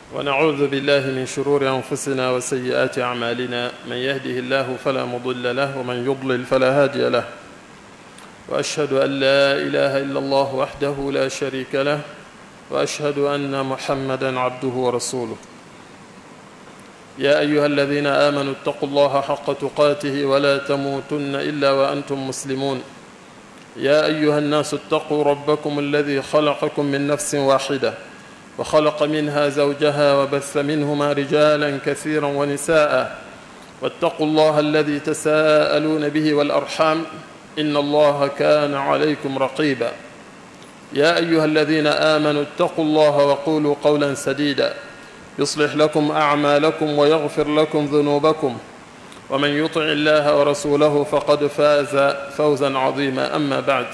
ونعوذ بالله من شرور أنفسنا وسيئات أعمالنا، من يهده الله فلا مضل له ومن يضلل فلا هادي له، وأشهد أن لا إله إلا الله وحده لا شريك له، وأشهد أن محمدًا عبده ورسوله. يا أيها الذين آمنوا اتقوا الله حق تقاته ولا تموتن إلا وأنتم مسلمون. يا أيها الناس اتقوا ربكم الذي خلقكم من نفس واحدة وخلق منها زوجها وبث منهما رجالا كثيرا ونساء، واتقوا الله الذي تساءلون به والأرحام إن الله كان عليكم رقيبا. يا أيها الذين آمنوا اتقوا الله وقولوا قولا سديدا يصلح لكم أعمالكم ويغفر لكم ذنوبكم، ومن يطع الله ورسوله فقد فاز فوزا عظيما. أما بعد،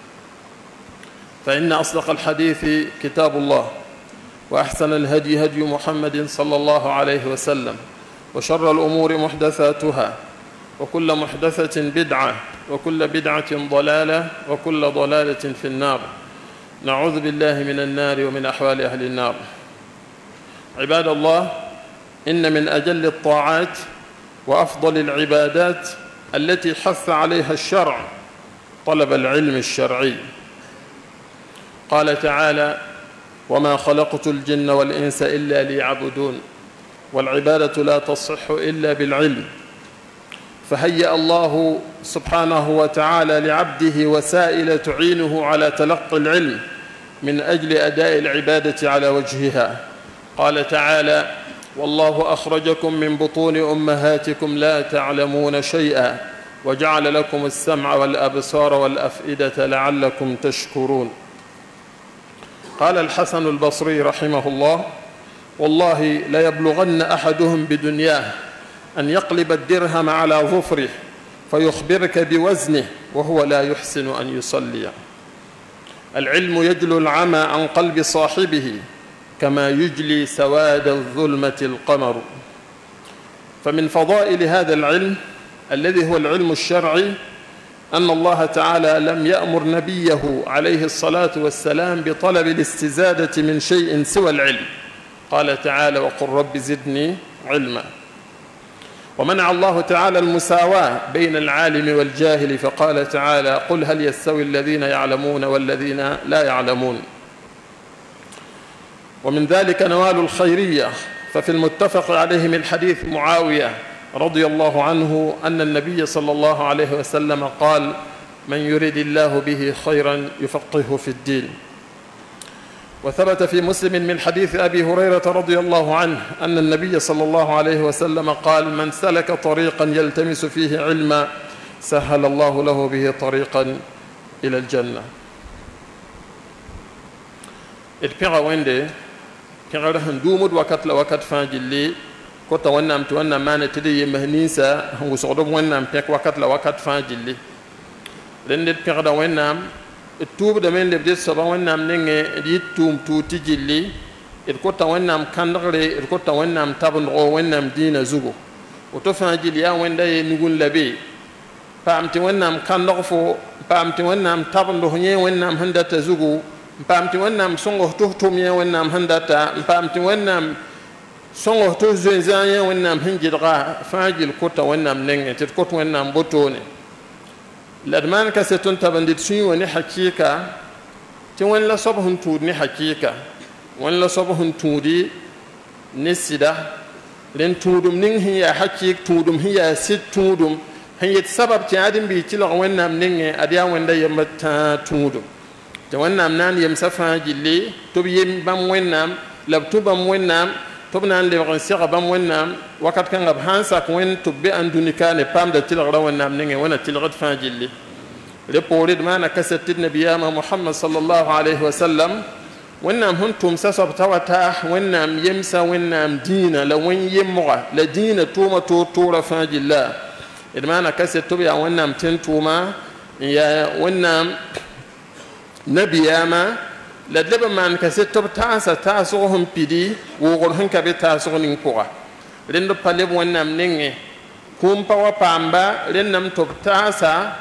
فإن أصدق الحديث كتاب الله، وأحسن الهدي هدي محمد صلى الله عليه وسلم، وشر الأمور محدثاتها، وكل محدثة بدعة، وكل بدعة ضلالة، وكل ضلالة في النار. نعوذ بالله من النار ومن أحوال أهل النار. عباد الله، إن من أجل الطاعات وأفضل العبادات التي حث عليها الشرع طلب العلم الشرعي. قال تعالى: وما خلقت الجن والإنس إلا ليعبدون. والعبادة لا تصح إلا بالعلم، فهيأ الله سبحانه وتعالى لعبده وسائل تعينه على تلقي العلم من أجل أداء العبادة على وجهها. قال تعالى: والله أخرجكم من بطون أمهاتكم لا تعلمون شيئا وجعل لكم السمع والأبصار والأفئدة لعلكم تشكرون. قال الحسن البصري رحمه الله: والله ليبلغن أحدهم بدنياه أن يقلب الدرهم على ظفره فيخبرك بوزنه وهو لا يحسن أن يصلي. العلم يجلو العمى عن قلب صاحبه كما يجلي سواد الظلمة القمر. فمن فضائل هذا العلم الذي هو العلم الشرعي أن الله تعالى لم يأمر نبيه عليه الصلاة والسلام بطلب الاستزادة من شيء سوى العلم. قال تعالى: وقل رب زدني علما. ومنع الله تعالى المساواة بين العالم والجاهل، فقال تعالى: قل هل يستوي الذين يعلمون والذين لا يعلمون. ومن ذلك نوال الخيرية، ففي المتفق عليه من حديث معاوية رضي الله عنه أن النبي صلى الله عليه وسلم قال: من يريد الله به خيرا يفقهه في الدين. وثبت في مسلم من حديث أبي هريرة رضي الله عنه أن النبي صلى الله عليه وسلم قال: من سلك طريقا يلتمس فيه علما سهل الله له به طريقا إلى الجنة. البيغا ويندي بيغا هندومد وقت لوقت فاجلي كوتا ونام تونا مانا تدي مهنيسا هو صعدوم ونام بيك وقت لوقت فاجلي لندت بيغا ونام التوب دمين لبدي سبا ونام نينغي دي توم توتي جلي الكوتا ونام كاندغري الكوتا ونام تابن غو ونام دينا زوغو وتفاجل يا وندي نقول لبي فامتي ونام كاندغفو فامتي ونام تابن دهني ونام هندتا زوغو فامتي ونام سونغو توتوم يا ونام هندتا فامتي ونام سونغو تو زوزان يا ونام هنجدغا فاجل كوتا ونام نينغي تكوت ونام بوتوني لدمان كستون تبندت سوي وني حقيقة تون لا صبهن تود ني حقيقة وان لا صبهن تودي نسيدا لين تودم نين هي حقيقة تودم هي ست تودم هي سبب تيادم بيتلا ونام نين أديا وندا يمتا تودم تونام نان يمسفا جلي تبيم بام ونام لبتوبام ونام تبنان لغنسيغ بام ونام وقت كان غب هانساك وين تبي أندوني كان بام دا تلغ ونام نين وانا تلغد فاجلي لبوريد مانا كست النبي محمد صلى الله عليه وسلم ونام هنتم سسب توتاح ونام يمسا ونام دينا لوين يمغى لدينا توما تورا فاجلا إدمانا كست تبيا ونام تنتوما يا ونام نبياما لدلب من كسيتوب تاسوهم بيدي وغرهن كبي تاسوهن كوا لندو بالب ونام نينغي كوم باوا بامبا لنام توب تاسا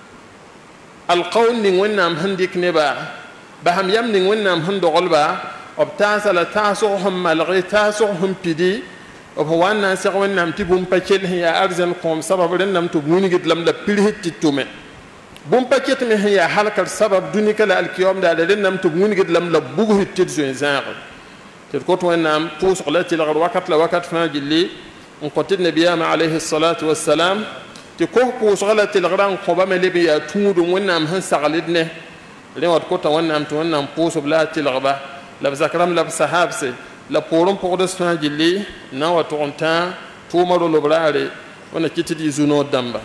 القول نين ونام هنديك نبا بهم يم نين ونام هندو غلبا ob taasa la taaso hum malghi taaso hum pidi ob wanna sa wannam ti bum pakel ya arzan kom sabab rennam to munigit lam la pirhit titume bum paket me ya halakar sabab dunika la alkiyom da rennam to munigit lam la bughit tidzo zaq te ko to wannam pus qolati la wakat la wakat fa jilli on qotit nabiyama alayhi salatu wassalam ti ko pus qolati la gran ko ba me lebi ya tudu wannam han sagalidne le wat ko to wannam to wannam pus blati la ba la zakram la sahabse la poron pour de soin jilli na wa tonta to maro lo brare wana kitidi zuno damba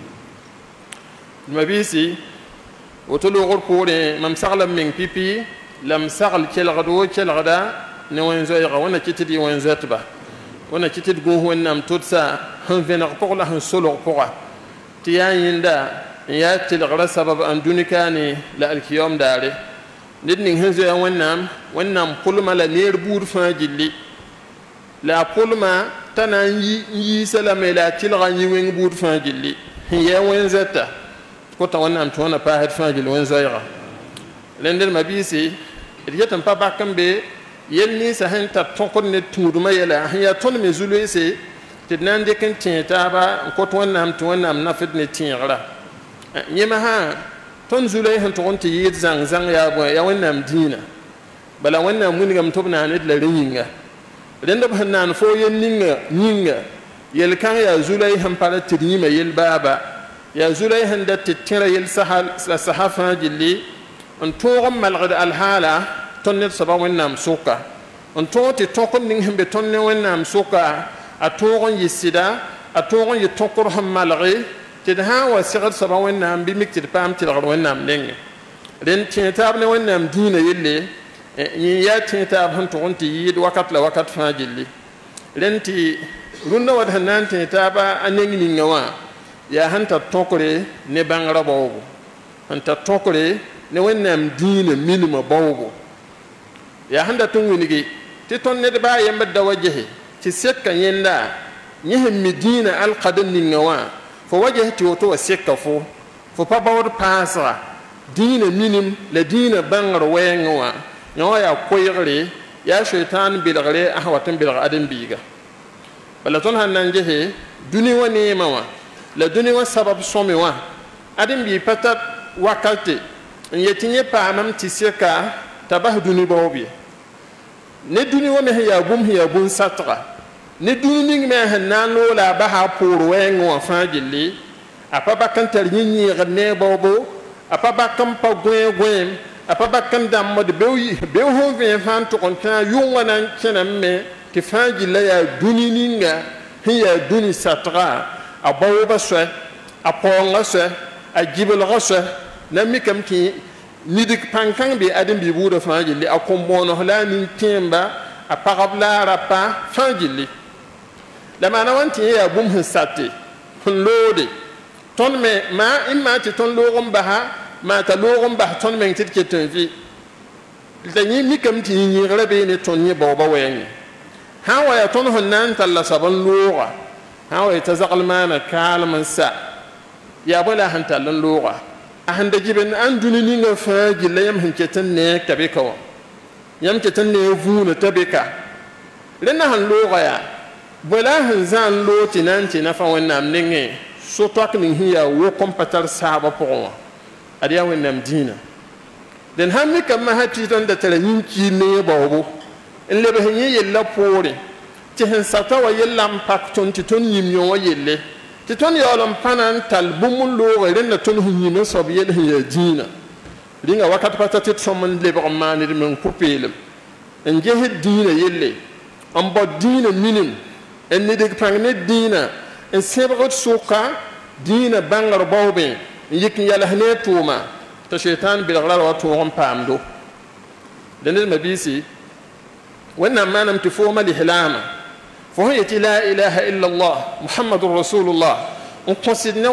mabisi wotolo gor pore mam sagla min pipi lam sagal kelgado kelgada ne wenzo ya wana kitidi wenzo tba wana kitid go wonnam tutsa han venar pour la han solo pour tiya yinda ya tilgara sabab an dunikani la alkiyom dare nidning hanzo ya wannan pulma la ner bur fa jilli la pulma tanan yi salame la tilga yi wen bur fa jilli ya wen zata ko ta wannan to na pa had fa jilli wen zaira lender mabisi riyatan pa bakambe yelni sa han ta tonkon ne tuduma yela ya ton me zulu se tidnan de kan tinta ba ko to wannan na fitne tinra yema ha ton zulay han to onti yid zang ya bo ya wannan dina bala wannan mun gam tobna ne la ringa den da hannan fo yen ninga yel kan ya zulay han pala tirima yel baba ya zulay han da titira yel sahafa jilli on to gam malgad al hala ton ne saba wannan suka on to ti tokon ning hembe ton ne wannan suka a to gon yisida a to gon yitokor ham malghi ti ha wa sigar saba wannan bi mikti pam ti lagor wannan nenge den tintab ne wannan dina yelle ya tintab han to onti yid wakat la wakat fa jilli lenti runda wad hanan tintaba anengi ni ngawa ya hanta tokore ne bangra bawo hanta tokore ne wannan dina minima bawo ya handa tungwinigi ti ton ne ba yamba da wajehe ti sekka yenda nyihem midina alqadan ni ngawa fo wajhati woto wasekka fo pa bawr pasra dina minim la dina bangar wenwa nyawa ya koyre ya shaytan bilgare ahwatan bil adam biga balaton hanan jehe duni woni mawa la duni wa sabab somewa adam bi patat wakati yetinye pa mam tiseka tabah duni bawbi ne duni wa me ya bum satra ne duni ning me hanan lo la baha pour wengo fa jilli apa bakan tar nyinyi ne bobo apa bakan pa gwen apa bakan dam mod be ho vin fan to kon tan yunga nan kenan me ti fa jilla ya duni ninga hiya duni satra abawo baswe aponga se ajibel gose na mikam ki nidik pankan be adam bi buda fa jilli akombono hala nin temba apagabla rapa fa jilli la mana wanti ya bum hisati lode ton me ma imma ti ton logum baha ma ta logum bah ton men tit ke tenvi da ni mikam ti ni rabe ne ton ni bawba wen ha wa ya ton honnan talla saban loga ha wa ta zaqal mana kalman sa ya bala han tallan loga a handa jiben an dunini nga fa gilla yam hin ketan ne tabe kawa yam ketan ne vuna tabe ka lena han loga ya bala han zan loti nan ti na fa wannan nenge so tak nin hiya wo kompatar sahaba powa adiya wannan dina den hammi kam ma hati ton da tare nin ki ne bawo in le be hin yella pore ti hin sata wa yella pak ton ti ton yimyo wa yelle ti ton yolom panan tal bumul lo ren na ton hin yime sob yel hiya dina ringa wakat patati somon le be mani men kupelem en jehe dina yelle am bo dina minim en ne de pangne dina en sebrot suka dina bangar bawbe yikin yala hne tuma ta shaytan bil gharar wa tuwon pamdo dan mabisi wannan manam tifoma li hilama fo yati la ilaha illa allah muhammadur rasulullah on considne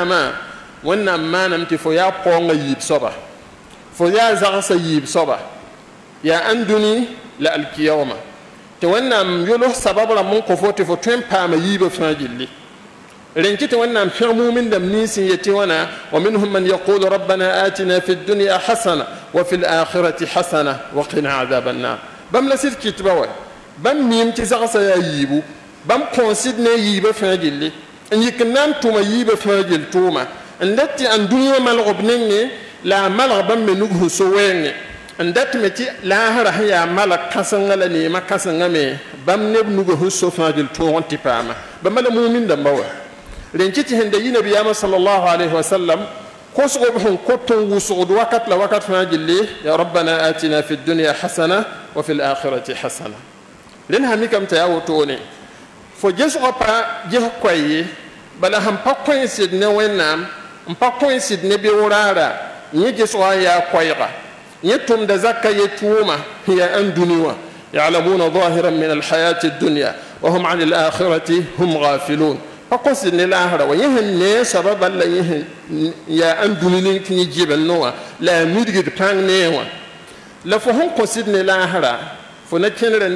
wannan manam tifo ya ponga yib soba fo ya zagsa yib soba ya anduni la alqiyama to wannan yolo sababra mun ko foti fo tempa ma yiba fajilli رنكت وانا فهموا من دمنيسي يتوانا ومنهم من يقول ربنا آتنا في الدنيا حسنة وفي الآخرة حسنة وقنا عذاب النار bam la sir kitba wa bam mim ti zagsa ya yibu bam consid ne yiba fa gilli yik nan tuma yiba fa gil tuma ndati an dunya malgob nenge la malg bam me nugu so wenge ndati me ti la hara ya malak kasanga la ne makasanga me bam ne nugu so fa gil to on ti pama bam la mu'min da bawa len ci hende yi nabi ya sallallahu alaihi wasallam ko so ko kotton wusud wakat la wakat fa gilli ya rabbana atina fid dunya hasana wa fil akhirati hasana len ha mi kam ta yawo to ne fo jesu pa je kwaye bala ham pa coïncide ne wennam pa coïncide ne be wurara ni jesu ya kwayra ni tum da zakka yetuma ya an duniya ya'lamuna zahiran min al hayati ad-dunya wa hum 'an al akhirati hum ghafilun pa coïncide ne lahara wa yehen ne sababa la yehen ya an duniya ni jibal noa la midigid pang ne wa la fo hon coïncide ne lahara fo na kenre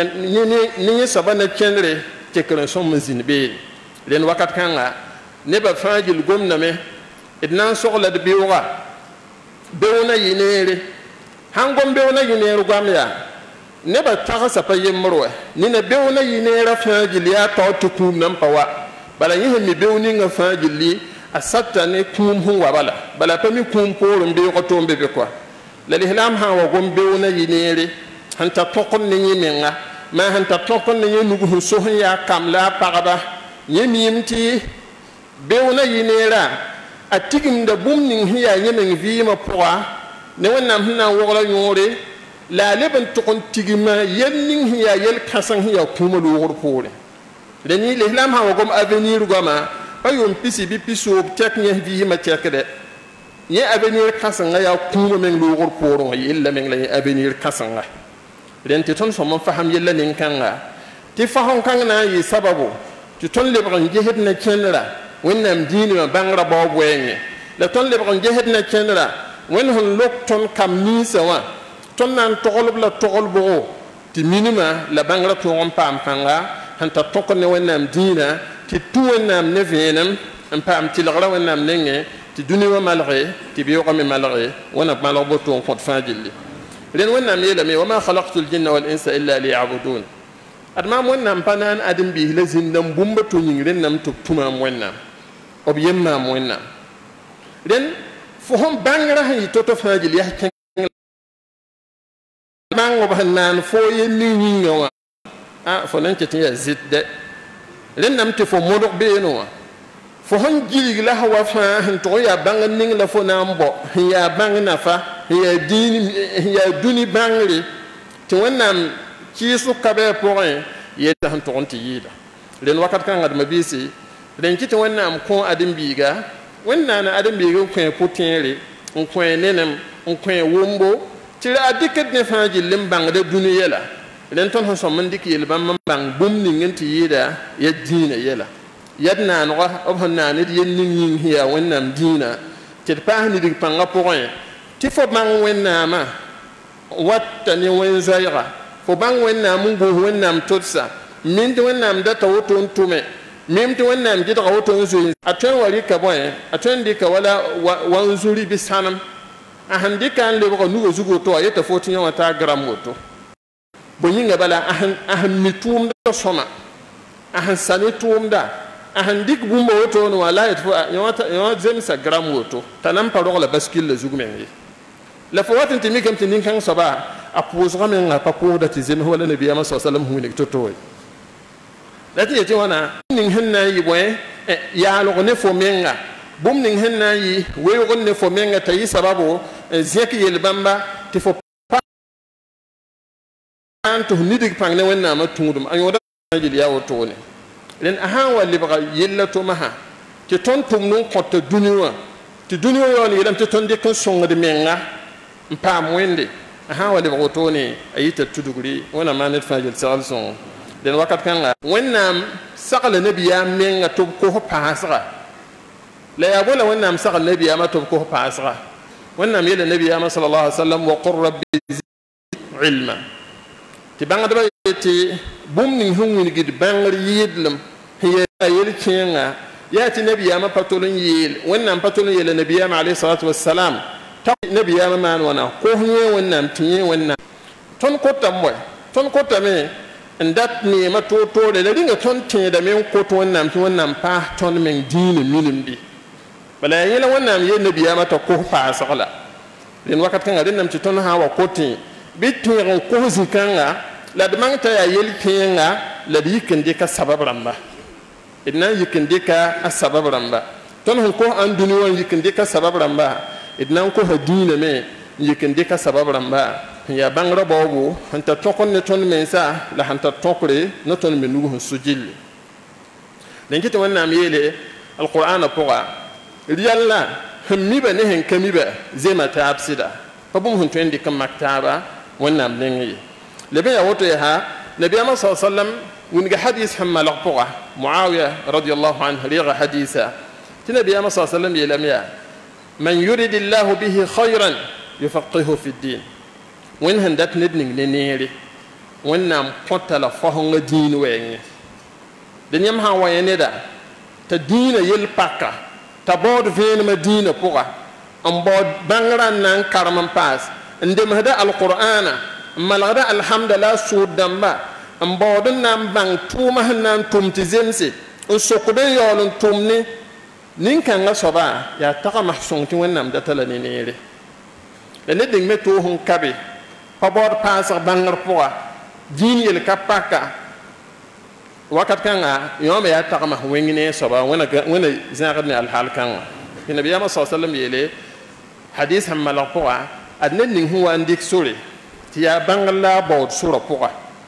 ni sabana kenre te kran som mazin be len wakat kanga ne ba fajil gomna me idnan sogla de biwa bewna yinere hangom bewna yinere gwamya ne ba taga sapa yemro ni na bewna yinere fajil ya to tukum nam pawa bala yihe mi bewni nga fajil li asatta ne kum hu wa bala pa mi kum porum be ko tombe be kwa la lihlam ha wa gom bewna yinere hanta tokon ni yimenga ma hanta tokon ni nugu so ya kamla pagaba yemimti bewna yinera atigim da bumning hiya yemen vima poa ne wonnam hina wogla yore la leben tokon tigima yenning hiya yel kasan hiya kuma lo wor pore deni lehlam ha wogom avenir goma ayum pisi bi piso teknya vima tekede ye avenir kasan ya kuma men lo wor pore yella men la avenir kasan den ti ton so mon faham yella nin kanga ti fahon kanga na yi sababu ti ton le bran jehet na kenra wonnam diini ma bangra bo wenge la ton le bran jehet na kenra won hon lok ton kam ni sawa ton nan togol la togol bo ti minima la bangra to on pam panga hanta tokon ne wonnam diina ti tu wonnam ne venam en pam ti lagra wonnam nenge ti duni wa malre ti biyo ko mi malre wona malo bo to on fot fajilli len wonnam yela mi wama khalaqtul jinna wal insa illa liya'budun adma wonnam panan adim bi lazim dam bumba to nyingren nam to tuma wonnam ob yemma wonnam len fo hom bangra hi to fajil ya mango banan fo yenni nyinga fo nan ci ya zidde len nam te fo modok be no fo hon jili la hawa fa han to ya bang ning la fo nambo ya bang nafa ya dini ya duni bangri ti wonnam ci su kabe point yeta han to onti yida len wakat kan ad mabisi len ci ti wonnam ko adim biga wonnana adim biga ko putinre ko nenem ko wombo ti adikat ne faji lim bang de duni yela len ton han so man dik yel bam bang bum ni ngenti yida ya dina yela yadna no obhanna ni yen ning hiya wonnam dina ti pa ni dik panga point ti fo bang wonnama watta ni wen zaira fo bang wonnam ngu wonnam totsa min de wonnam data woto ntume mim de wonnam jida woto nzu atwen wali ka boy atwen dika wala wanzuri bisanam ahandi kan le ko nugo zugo to ayeta 14 wata gram woto boyinga bala ahan mitum da soma ahan sanitum da ahan dik bumbo woto no wala yetfo yawata zemsa gram woto tanam paro la bascule le zugo mengi la fawat timi kam tin kan soba apos ramen na papo da tizem wala nabi sallallahu alaihi wasallam hu ne toto lati yeti wana ning henna yi boy ya lo ne fo menga bum ning henna yi we yo ne fo menga tayi sababu zeki yel bamba ti fo antu nidig pang ne wenna ma tungdum an yoda jil ya woto ne len ahan wali baga yellato maha ti ton tum non kotta duniya ti duniya yo ni lam ti ton de kan songa de menga mpam wende aha wali woto ne ayita tuduguri wana manet fajil salson den wakat kan wennam sakala nabiya menga to ko pasra la ya bola wennam sakala nabiya ma to ko pasra wennam yele nabiya ma sallallahu alaihi wasallam wa qur rabbi ilma ti banga da ti bumni hunni gid bangri yidlam hiya yel kenga yati nabiya ma patolun yel wennam patolun yele nabiya ma alayhi salatu wassalam ta nabiya ma man wana ko hiye wennam tiye wennam ton kota me ndat ni ma to le ringa ton tin da men ko to wannan pa ton men dini milimbi bala yela wannan ye nabiya mata ko pa sala len wakat kan gaden nam ci ton ha wa koti bitu ron ko zikanga la demang ta ya yel kinga la dikin de ka sabab ramba idna yikin de ka sabab ramba ton ko an duniya yikin de ka sabab ramba idna ko hadina me yikin de ka sabab ramba ya bangra bobu hanta tokon ne ton mensa la hanta tokre no ton menu sujil den kiti wannan yele alquran poa riyalla hamiba ne hen kamiba zema tabsida babum hun twendi kam maktaba wannan dengi lebe ya woto ya nabi amma sallam wonga hadith hamma laqpoa muawiya radiyallahu anhu riga haditha nabi amma sallam yelam ya man yuridillahu bihi khayran yufaqihu fi ad-din wen handat nedning ne nere wannam potala fahonga diin wenge den yam ha wayene da ta diina yel pakka ta bod venema diina poa am bod bangran nan karman pas ndem hada alqur'ana malgada alhamdulillah sudamba am bod nam bang tuma nan tumti zemse o sokube yolun tumni nin kanga soba ya taka mahsung ti wannam datala ne nere le neding me to hun kabe pabor pasar bangar poa din yel kapaka wakat kanga yoma ya taqma wengine soba wana zaaqni al hal kanga nabi ya sallam yele hadith hamma la poa adnen ning huwa ndik sore ti ya bangala bod sura poa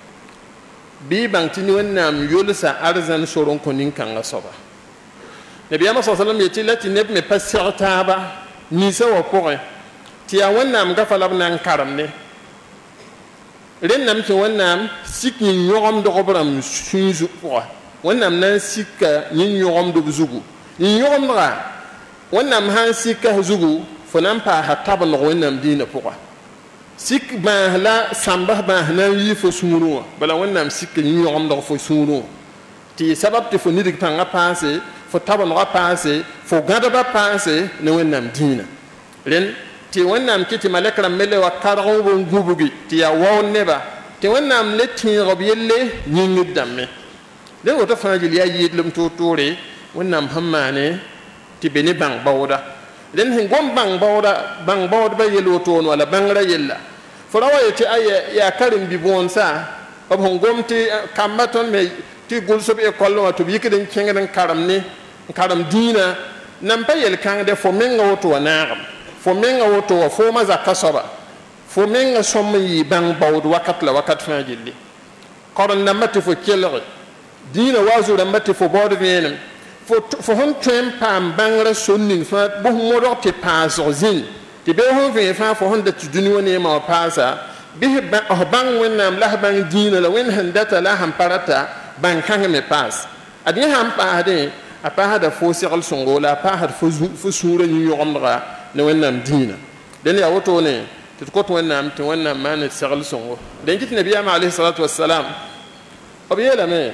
bi bang tin wannam yulsa arzan soron ko nin kanga soba nabi ya sallam yeti lati neb me pasirta ba ni sawa poa ti ya wannam gafalab nan karamne rennam ke wannan sikin yogom do gobram sunzu poa wannan nan sikka yin yogom do zugu yin yogom ra wannan han sikka zugu fonan pa hatab no wannan dina poa sik ba la samba ba nan yi fo sunu bala wannan sikka yin yogom do fo sunu ti sabab te fo nidik tanga passe fo tab no passe fo gada ba passe ne wannan dina ren ti wannan kiti malakram mele wa kargo bon gubugi ti ya won neba ti wannan letti robiyelle nyingi damme le woto fajil ya yidlum to tore wannan hammane ti beni bang bawda den hin gom bang bawda ba yelo to wala bangra yella farawa yati ay ya karim bi bon sa ba hon gom ti kamaton me ti gulso be kollo to bi kiden kengen karam dina nam pa yel kan de fo menga woto wanagam fo menga woto fo ma zakasaba fo menga sommi bang bawd wakat la wakat fajilli qaran namati fo kelre dina wazu namati fo bod venem fo hon tem pam bangra sonning fa bo modo te paso zin te be hon ve fa fo hon da tuduni woni ma pasa bi bang wenam la bang dina la wen handata la ham parata bang kan me pas adi ham pa de apa hada fo sigal songola pa hada fo sura ni yomra ne wannan dina den ya woto ne تتكوت وانا ما نتشغل سنغو لين جيت النبي عليه الصلاة والسلام أبيلا مي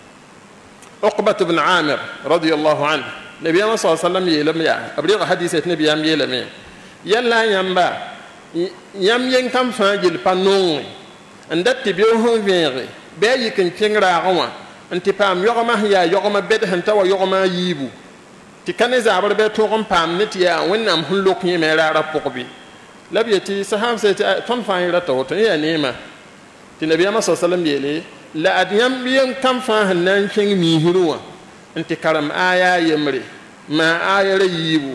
عقبة بن عامر رضي الله عنه النبي صلى الله عليه وسلم يلم يا أبريق حديثة النبي يلم يلا ينبا يم ينكم فاجل بانون عندك تبيوه فيري بيجي كنتينغرا عوا أنت بام يوما هي يوما بيت هنتا ويوما يبو تكني زابر بيتوغم بام نتيا وينام هلوك يميرا ربوبي لبيتي سحام سيتي تنفعي رتوت يا نيمة النبي صلى الله عليه وسلم يلي لا أديم بين كم فاهن نانشين ميهروا أنت كرم آية يمري ما آية ريبو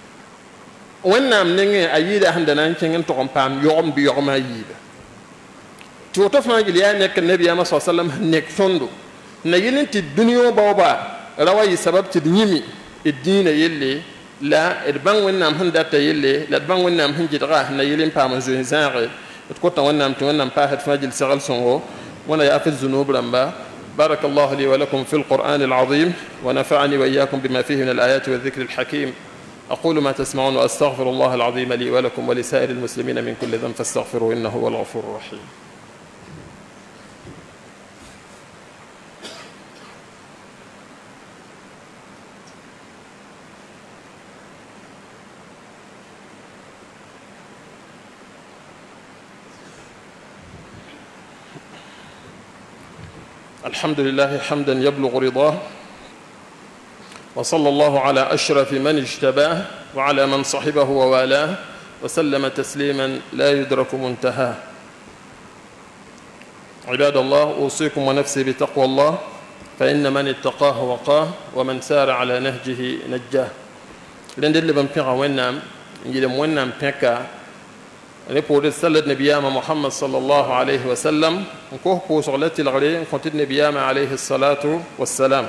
وينام نيجي أيدا هند نانشين أنت قم يوم بيوم أيدا توتفنا جليا نك النبي صلى الله عليه وسلم نك فندو نيجي أنت الدنيا بابا رواي سبب تدنيمي الدين يلي لا البان ونام هندات يلي لا البان ونام هنجدغاه نيلين بام زين زاغي تكوتا ونام تونام باهت فاجل سغل سونغو وانا يافي الذنوب لمبا بارك الله لي ولكم في القرآن العظيم ونفعني وإياكم بما فيه من الآيات والذكر الحكيم أقول ما تسمعون وأستغفر الله العظيم لي ولكم ولسائر المسلمين من كل ذنب فاستغفروه إنه هو الغفور الرحيم الحمد لله حمدا يبلغ رضاه، وصلى الله على أشرف من اجتباه وعلى من صحبه ووالاه وسلم تسليما لا يدرك منتهاه. عباد الله، أوصيكم ونفسي بتقوى الله، فإن من اتقاه وقاه ومن سار على نهجه نجاه. لندل بمبيغا ونام يلم ونام بيكا نبود سلد نبيام محمد صلى الله عليه وسلم نكوه بوصغ التي الغرين كنت نبيام عليه الصلاة والسلام.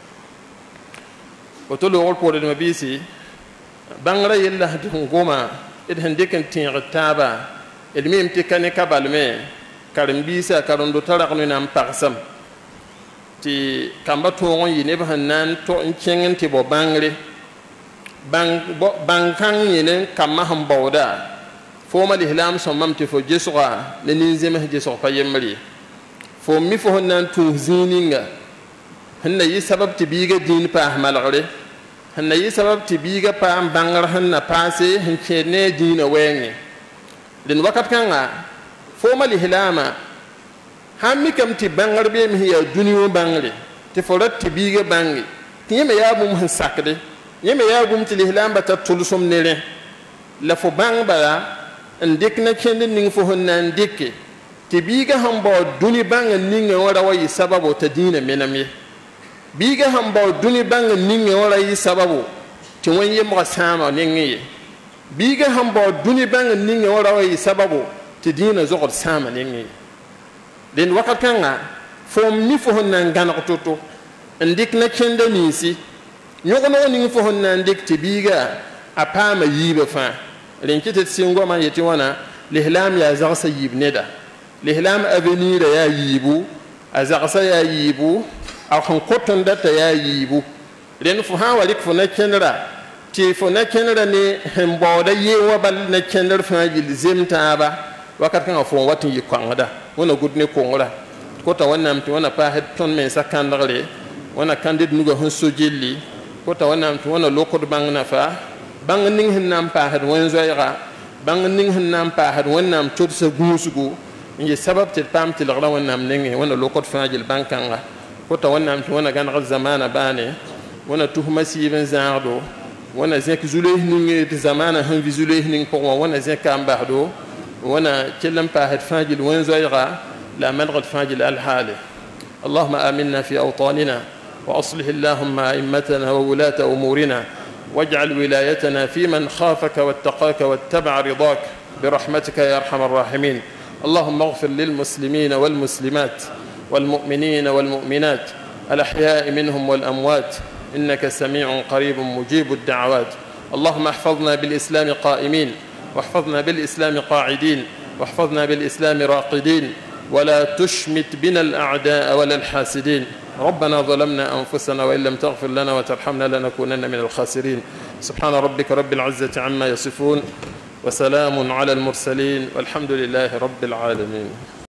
وتلو غول بود المبيسي بانغرا يلا دون غوما إدهن ديكن تيغ التابا الميم تكني كبالمي كارم بيسا كارم دو ترغنو نام بارسم تي كامبا تورون ينبهن نان تو انشنغن تي بو بانغري بانكان ينن كما هم بودا فوما الإهلام سمم تفو جسوغا لننزمه جسوغ فيمري فومي فهن نان توزينينغا هن يي سبب تبيغا دين پاه ملغري هن يي سبب تبيغا پام بانغر هن پاسي هن چيني دين وينغي لن وقت كانغا فوما الإهلام همي كم تي بانغر بيم هي دنيو بانغري تفورت تبيغا بانغي تيما يابو مهن ساكدي يما يابو متي الإهلام بتا تلسم نيري لفو بانغ بلا ndek na kende ning fo honna ndeke te biga hamba duni banga ninga wara wayi sababu ta dina mename biga hamba duni banga ninga wara yi sababu te wanye mo sama ningi biga hamba duni banga ninga wara wayi sababu te dina zogor sama ningi den wakat kanga fo mi fo honna ngana toto ndek na kende nisi nyogono ning fo honna ndek te biga apama yiba fa لينكت سينغو ما يتوانا الإهلام يا زغس يب ندا الإهلام أفنير يا يبو أزغس يا يبو أو خنقطن دات يا يبو لأن فها ولك فنا كنرا تي فنا كنرا ني همبودا يوبال نكنر فاجل زم تابا وقت كان فون واتن يكوان دا ونا غودني كونغلا كوتا وانا متي وانا باهد تون من سكان دغلي وانا كانديد نوغا هون سوجيلي كوتا وانا متي وانا لوكود بانغنا فا bang ning hin nam pa had wen zoyra bang ning hin nam pa had wen nam chot sa gusugo ngi sabab te pam te lagra wen nam ning wen lokot fajil bankanga ko ta wen nam to wen gan gal zamana bane wen tuhma si ben zardo wen zek zuleh ning te zamana han vi zuleh ning pour wen zek ambahdo wen kelam pa had fajil wen zoyra la malghat fajil al hali. اللهم آمنا في أوطاننا وأصلح اللهم أئمتنا وولاة أمورنا واجعل ولايتنا في من خافك واتقاك واتبع رضاك برحمتك يا أرحم الراحمين. اللهم اغفر للمسلمين والمسلمات والمؤمنين والمؤمنات الأحياء منهم والأموات إنك سميع قريب مجيب الدعوات. اللهم احفظنا بالإسلام قائمين واحفظنا بالإسلام قاعدين واحفظنا بالإسلام راقدين ولا تشمت بنا الأعداء ولا الحاسدين. ربنا ظلمنا أنفسنا وإن لم تغفر لنا وترحمنا لنكونن من الخاسرين. سبحان ربك رب العزة عما يصفون وسلام على المرسلين والحمد لله رب العالمين.